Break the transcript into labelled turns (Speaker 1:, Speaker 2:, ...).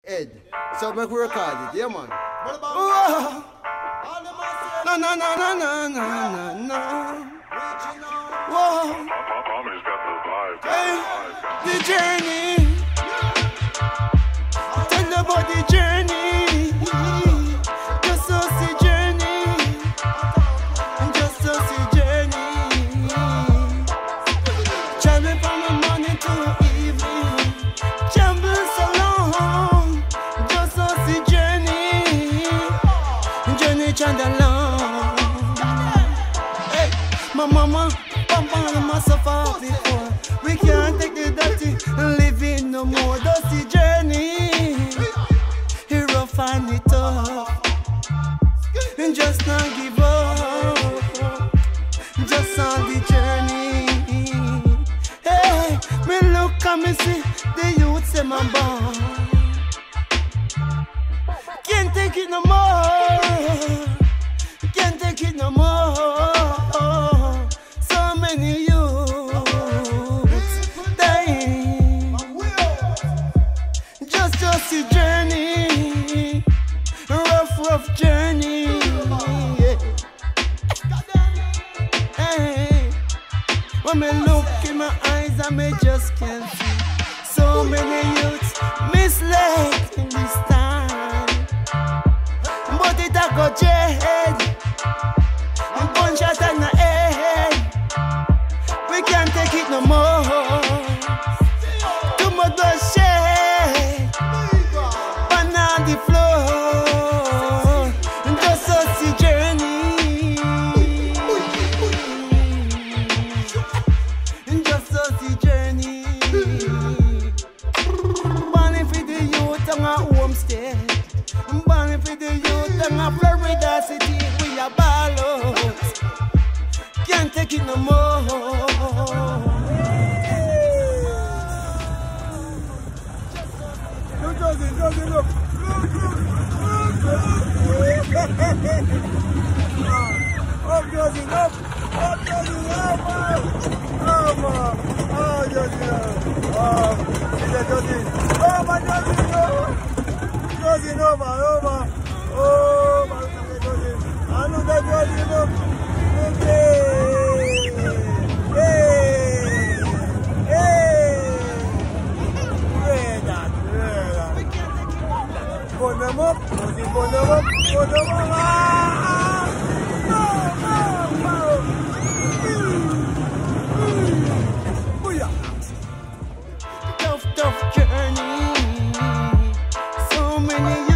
Speaker 1: Ed. So make we record it, yeah man. Oh. No, no, no, no, no, no, no, no. Whoa. Hey, the journey. Tell about the journey. Just us the journey. Just us the journey. Travel from the morning to evening. Travel so long. Just us the journey. Journey travel long. Hey, my mama, papa, mama suffer before. We can't take the dirty living no more. That's the journey. He rough and it tough. And just not give up. Just on the journey. Hey, me look and me see the youth say my born. Can't take it no more. Can't take it no more. So many youths dying. Just the journey. Rough journey. Hey. When me look in my eyes, I may just can't see. So many youths misled in this time. But it a go jail. And gunshot on the head. We can't take it no more. Too much blood shed. Pan on the floor. Just us the journey. Just us the journey. Money for the youth on our homestead. Money for the youth on our Florida city. We are ballos. Can't take it no more. Look. Up, Josie, up. Up, Josie, up. Oh, Josie, see that Josie. Oh, my Josie, no. Josie, no, man, over. Oh, my Josie. I know that Josie, no. Put them up, put them up. Tough journey. So many years.